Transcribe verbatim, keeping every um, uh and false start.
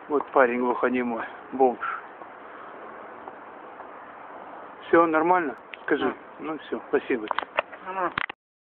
Вот парень глухонемой, бомж. Все нормально? Скажи. Да. Ну все, спасибо тебе. Ага.